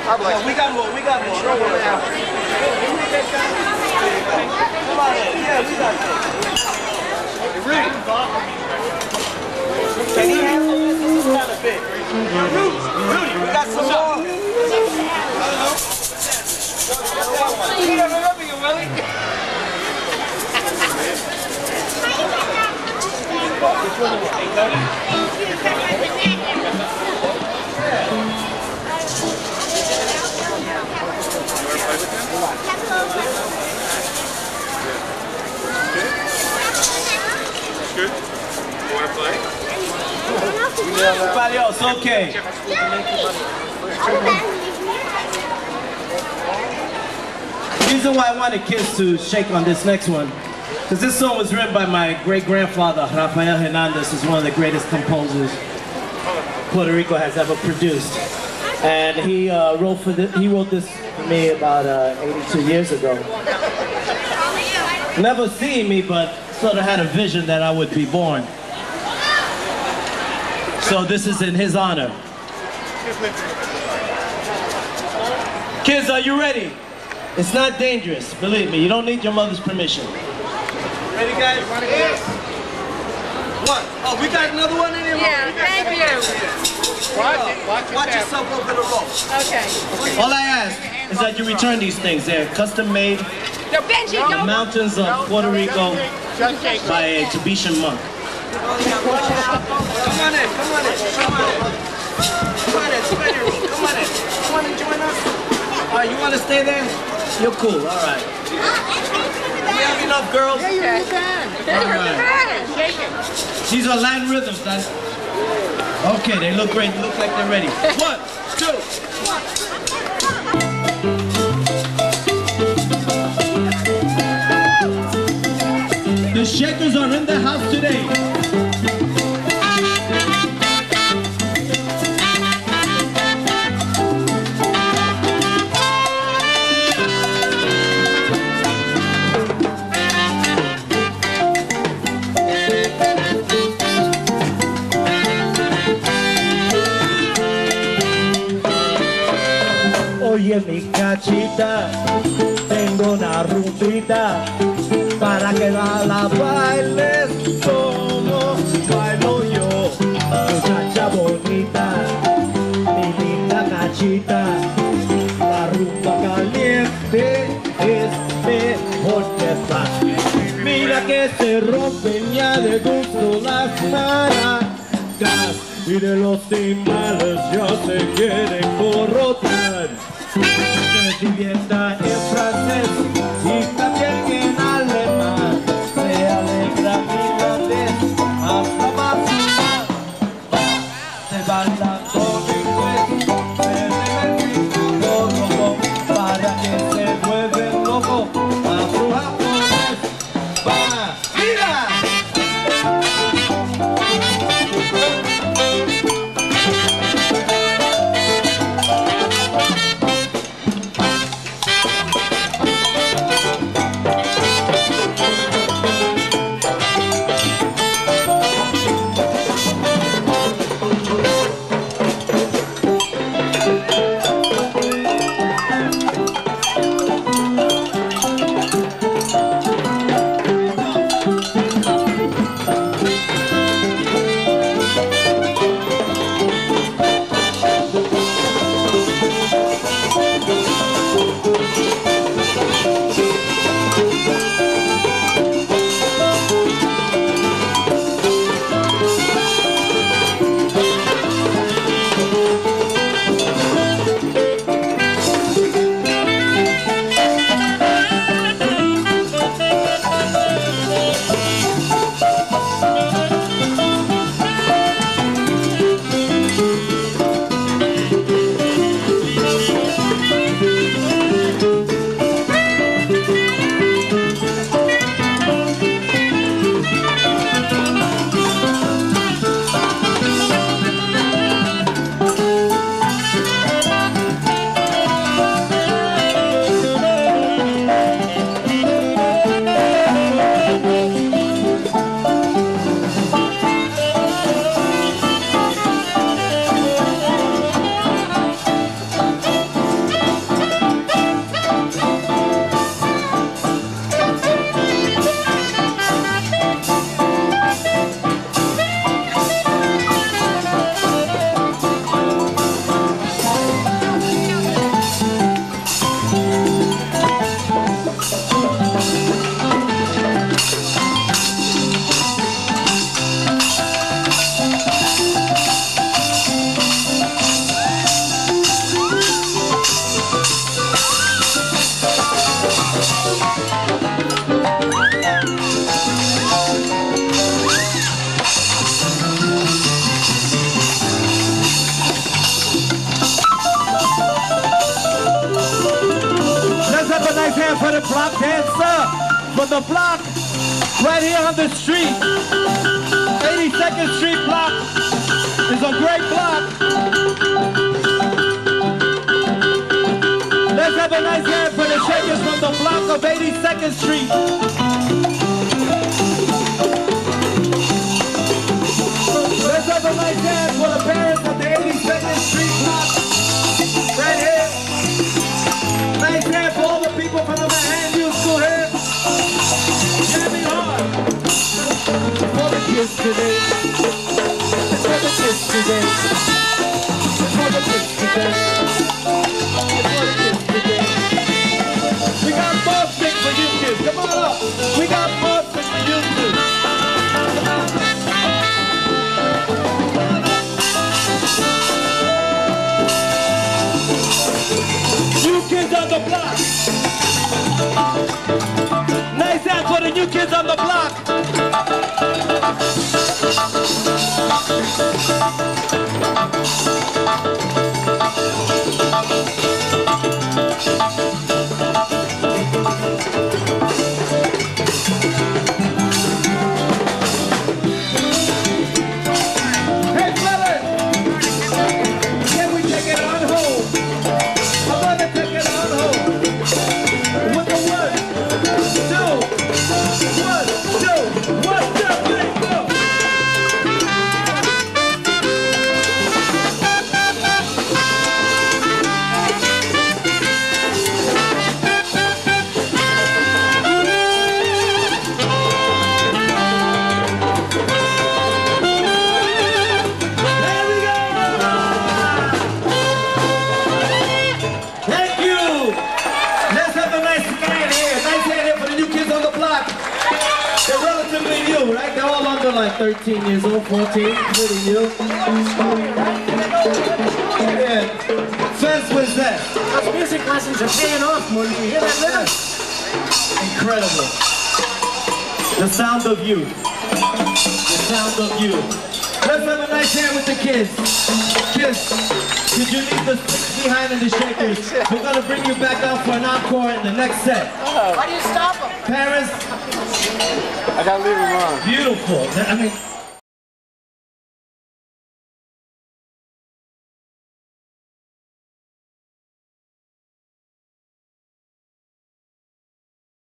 We got more. We got more. Come on in. Yeah, we got more. Can he handle this? This is kind of big. Rudy, we got some more. You never heard me, Willie. Good. You want to play? Everybody else, okay. The reason why I wanted kids to shake on this next one, because this song was written by my great-grandfather, Rafael Hernandez, who's one of the greatest composers Puerto Rico has ever produced. And he wrote this for me about 82 years ago. Never seen me, but sort of had a vision that I would be born. So this is in his honor. Kids, are you ready? It's not dangerous, believe me. You don't need your mother's permission. Ready, guys? Yes. What? Oh, we got another one in here? Yeah, thank you. Watch yourself over the rope. Okay. All I ask is that you return these things. They're custom made No, Benji, in the mountains of Puerto Rico by a Tibetan monk. Come on in, come on in, come on in. Come on in, spinning room. Come on in. You want to join us? All right, you want to stay there? You're cool, all right. Do we have enough girls? Yeah, you can. All right. Shake it. These are Latin rhythms, then. Okay, they look great. They look like they're ready. 1, 2, 1. The Shakers are in the house today. Oye mi cachita, tengo una rumbita para que la bailes como bailo yo. Muchacha bonita, mi linda cachita, la rumba caliente es mejor que esta. Mira que se rompen ya de gusto las maracas y de los timbales ya se quieren borrotar. Se divierta en francés y también en alemán. Se alegra milanés hasta vacilar. Se bailando inglés, se divertido loco para que se vuelven loco. Afro-japonés, va, mira. hand for the block dancer. For the block, right here on the street. 82nd Street block is a great block. Let's have a nice hand for the shakers from the block of 82nd Street. Let's have a nice hand for the parents of the 82nd Street block. Right here. Nice hand for all the people from the Manhattan School here. Jamming hard. For the kids today. For the kids today. For the kids today. For the kids today. We got more stick for you kids. Come on up. We got more stick for you kids. New kids on the block. Nice hand for the new kids on the block. Hey fellas, can we take it on home? I'm gonna take it on home. With the 1, 2, 1, 2, 1, 2, 3, go. There we go. Thank you. Let's have a nice hand here. Nice hand here for the new kids on the block. They're relatively new, right? They're all under like 13 years old, 14, pretty new. Yeah. Fence, what's that? Those music lessons are paying off, Moody. You hear that rhythm? Incredible. The sound of youth. The sound of youth. Let's have a nice hand with the kids. Kids, could you leave the sticks behind in the shakers? We're gonna bring you back out for an encore in the next set. Why do you stop them? Parents, I gotta leave him on. beautiful. I mean,